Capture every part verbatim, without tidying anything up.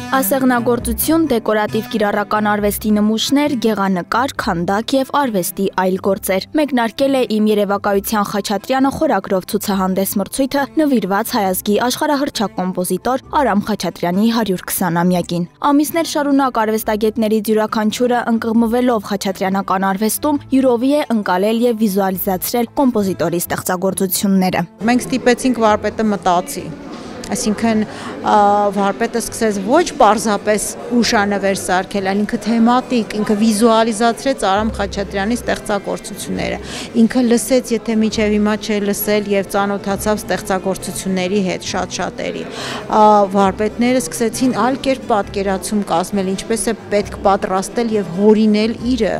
Ասեղնագործություն, դեկորատիվ կիրառական արվեստի նմուշներ, գեղանկար, քանդակ և արվեստի այլ գործեր։ Մեկնարկել է «Իմ երևակայության Խաչատրյանը» խորագրով ցուցահանդես մրցույթը նվիրված հայ ազգի աշխարհահռչակ կոմպոզիտոր Արամ Խաչատրյանի հարյուր քսանամյակին։ Ամիսներ շարունակ արվեստագետներից յուրաքանչյուրը ընկղմվելով խաչատրյանական արվեստում յուրովի է ընկալել և վիզուալիզացրել կոմպոզիտորի ստեղծագործությունները։ Մենք ստիպեցինք վարպետը մտածի, այսինքն վարպետը սկսեց ոչ պարզապես հուշանվեր սարքել, այլ ինքը թեմատիկ, ինքը վիզուալիզացրեց Արամ Խաչատրյանի ստեղծագործությունները, ինքը լսեց, եթե մինչև հիմա չէր լսել և ծանոթացավ ստեղծագործությունների հետ շատ-շատերի, վարպետները սկսեցին այլ կերպ պատկերացում կազմել, ինչպես է պետք պատրաստել և հորինել իրը։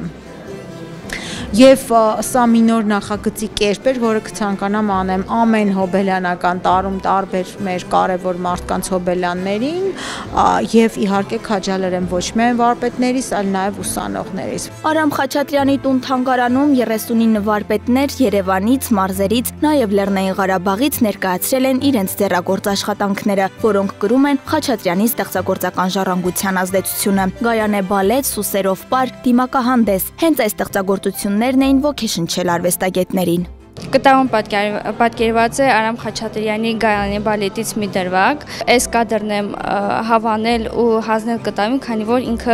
Եվ սա մի նոր նախագծի կերպ էր, որը կցանկանամ անեմ ամեն հոբելյանական տարում տարբեր մեր կարևոր մարդկանց հոբելյաններին և իհարկե քաջալերեմ ոչ միայն վարպետներիս, այլ նաև ուսանողներիս։ Արամ Խաչատրյանի տուն-թանգարանում երեսունինը վարպետներ Երևանից, մարզերից, նաև Լեռնային Ղարաբաղից ներկայացրել են իրենց ձեռագործ աշխատանքները, որոնք կրում են Խաչատրյանի ստեղծագործական ժառանգության ազդեցությունը։ Գայանե բալետ, Սուսերով պար, դիմակահանդես, հենց այս ստեղծագործություններն էին ոգեշնչել արվեստագետներին։ Կտավում պատկերված է Արամ Խաչատրյանի Գայանե բալետից մի դրվագ։ Այս կադրն եմ հավանել ու հանձնել կտավին, քանի որ ինքը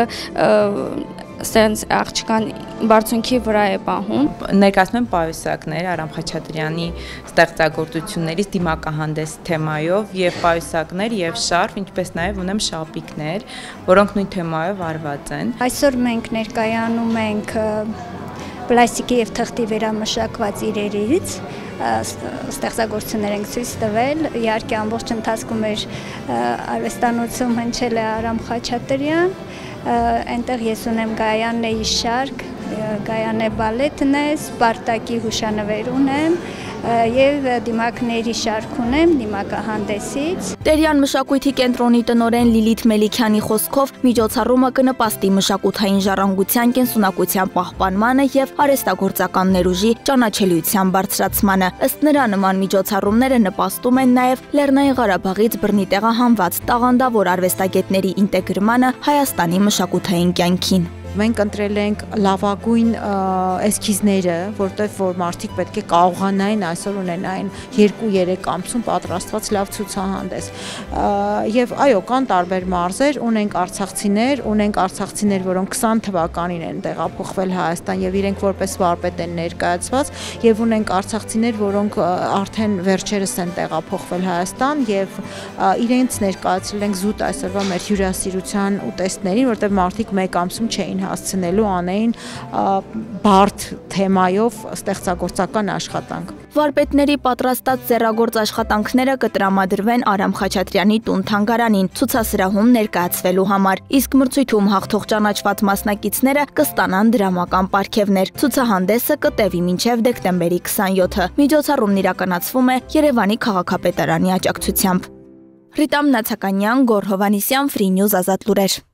սենց աղջկան բարձունքի վրա է պահում։ Ներկայացնում եմ պայուսակներ Արամ Խաչատրյանի ստեղծագործություններից դիմակահանդես թեմայով և պայուսակներ և շարֆ, ինչպես նաև ունեմ շապիկներ, որոնք նույն թեմայով արված են։ Այսօր մենք ներկայանում ենք պլաստիկի և թղթի վերամշակված իրերից ստեղծագործություններ ենք ցույց տվել, իհարկե ամբողջ ընթացքում մեր արվեստանոցում հնչել է Արամ Խաչատրյան, այնտեղ ես ունեմ Գայանեի շարք, Գայանե բալետն է, Սպարտակի հուշանվեր ունեմ և դիմակների շարք ունեմ դիմակահանդեսից։ Տերյան մշակույթի կենտրոնի տնօրեն Լիլիթ Մելիքյանի խոսքով միջոցառումը կնպաստի մշակութային ժառանգության կենսունակության պահպանմանը և արհեստագործական ներուժի ճանաչելիության բարձրացմանը։ Ըստ նրա, նման միջոցառումները նպաստում են նաև Լեռնային Ղարաբաղից բռնի տեղահանված տաղանդավոր արվեստագետների ինտեգրմանը Հայաստանի մշակութային կյանքին։ Մենք ընտրել ենք լավագույն էսքիզները, որտեղ որ մարդիկ պետք է կարողանային այսօր ունենային երկու-երեք ամսում պատրաստված լավ ցուցահանդես։ Եվ այո, կան տարբեր մարզեր, ունենք արցախցիներ, ունենք արցախցիներ, որոնք քսան թվականին են տեղափոխվել Հայաստան եւ իրենք որպես վարպետ են ներկայացված, եւ ունենք արցախցիներ, որոնք արդեն վերջերս են տեղափոխվել Հայաստան եւ իրենց ներկայացրել ենք զուտ այսօրվա մեր հյուրասիրության ուտեստներին, որտեղ մարդիկ մեկ ամսում չէին հասցնելու անեին բարդ թեմայով ստեղծագործական աշխատանք։ Վարպետների պատրաստած ձեռագործ աշխատանքները կտրամադրվեն Արամ Խաչատրյանի տուն-թանգարանին ցուցասրահում ներկայացվելու համար, իսկ մրցույթում հաղթող ճանաչված մասնակիցները կստանան դրամական պարգևներ։ Ցուցահանդեսը կտևի մինչև դեկտեմբերի քսանյոթը։ Միջոցառումն իրականացվում է Երևանի քաղաքապետարանի աջակցությամբ։ Ռիտամ Նացականյան, Գոռ Հովհաննիսյան, Free News Ազատ լուրեր։